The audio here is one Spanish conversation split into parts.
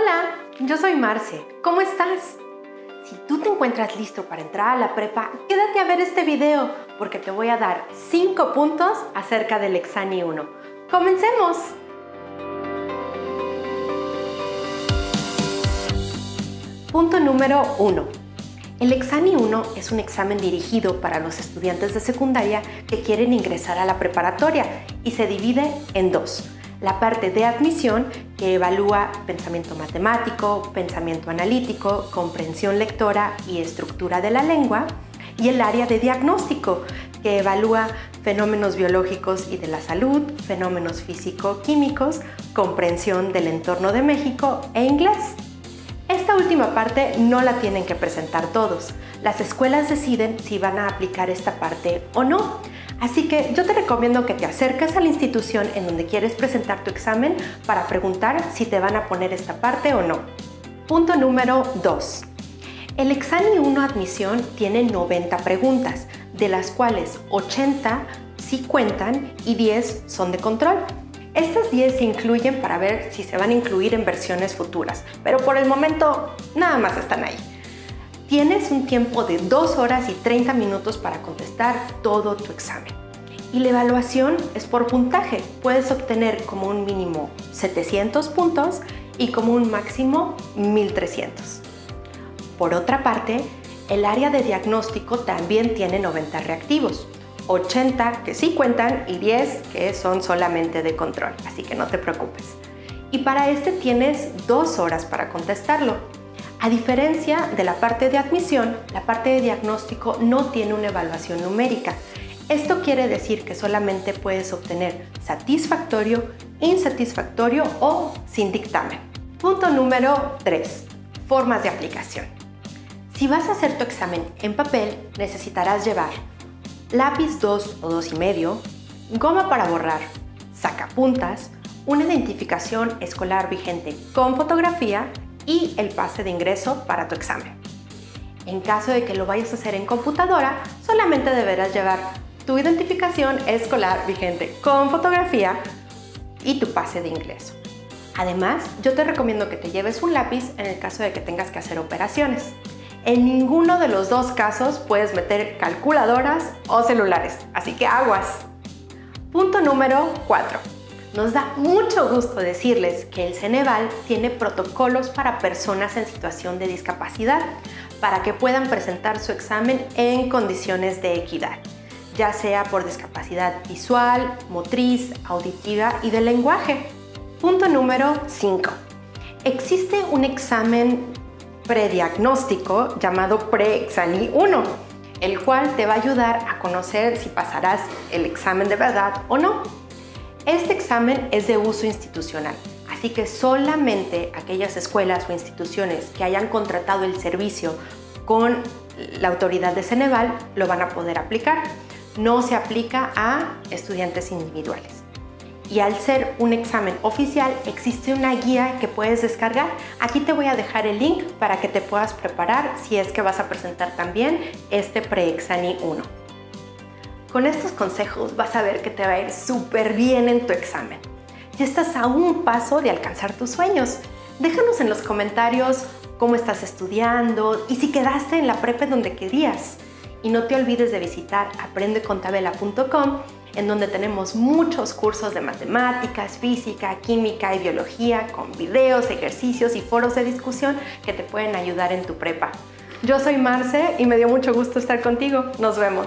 Hola, yo soy Marce. ¿Cómo estás? Si tú te encuentras listo para entrar a la prepa, quédate a ver este video porque te voy a dar 5 puntos acerca del Exani 1. ¡Comencemos! Punto número 1. El Exani 1 es un examen dirigido para los estudiantes de secundaria que quieren ingresar a la preparatoria y se divide en dos. La parte de admisión, que evalúa pensamiento matemático, pensamiento analítico, comprensión lectora y estructura de la lengua, y el área de diagnóstico, que evalúa fenómenos biológicos y de la salud, fenómenos físico-químicos, comprensión del entorno de México e inglés. Esta última parte no la tienen que presentar todos. Las escuelas deciden si van a aplicar esta parte o no. Así que yo te recomiendo que te acerques a la institución en donde quieres presentar tu examen para preguntar si te van a poner esta parte o no. Punto número 2. El Exani 1 admisión tiene 90 preguntas, de las cuales 80 sí cuentan y 10 son de control. Estas 10 se incluyen para ver si se van a incluir en versiones futuras, pero por el momento nada más están ahí. Tienes un tiempo de 2 horas y 30 minutos para contestar todo tu examen. Y la evaluación es por puntaje. Puedes obtener como un mínimo 700 puntos y como un máximo 1300. Por otra parte, el área de diagnóstico también tiene 90 reactivos. 80 que sí cuentan y 10 que son solamente de control, así que no te preocupes. Y para este tienes 2 horas para contestarlo. A diferencia de la parte de admisión, la parte de diagnóstico no tiene una evaluación numérica. Esto quiere decir que solamente puedes obtener satisfactorio, insatisfactorio o sin dictamen. Punto número 3. Formas de aplicación. Si vas a hacer tu examen en papel, necesitarás llevar lápiz 2 o 2,5, goma para borrar, sacapuntas, una identificación escolar vigente con fotografía y el pase de ingreso para tu examen. En caso de que lo vayas a hacer en computadora, solamente deberás llevar tu identificación escolar vigente con fotografía y tu pase de ingreso. Además, yo te recomiendo que te lleves un lápiz en el caso de que tengas que hacer operaciones. En ninguno de los dos casos puedes meter calculadoras o celulares, así que aguas. Punto número 4. Nos da mucho gusto decirles que el Ceneval tiene protocolos para personas en situación de discapacidad para que puedan presentar su examen en condiciones de equidad, ya sea por discapacidad visual, motriz, auditiva y de lenguaje. Punto número 5. Existe un examen prediagnóstico llamado Pre-Exani 1, el cual te va a ayudar a conocer si pasarás el examen de verdad o no. Este examen es de uso institucional, así que solamente aquellas escuelas o instituciones que hayan contratado el servicio con la autoridad de Ceneval lo van a poder aplicar. No se aplica a estudiantes individuales. Y al ser un examen oficial, existe una guía que puedes descargar. Aquí te voy a dejar el link para que te puedas preparar si es que vas a presentar también este Pre-Exani 1. Con estos consejos vas a ver que te va a ir súper bien en tu examen. Ya estás a un paso de alcanzar tus sueños. Déjanos en los comentarios cómo estás estudiando y si quedaste en la prepa donde querías. Y no te olvides de visitar aprendecontabela.com, en donde tenemos muchos cursos de matemáticas, física, química y biología con videos, ejercicios y foros de discusión que te pueden ayudar en tu prepa. Yo soy Marce y me dio mucho gusto estar contigo. Nos vemos.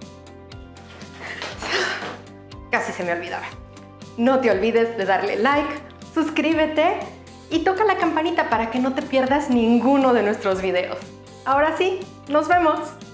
Casi se me olvidaba. No te olvides de darle like, suscríbete y toca la campanita para que no te pierdas ninguno de nuestros videos. Ahora sí, nos vemos.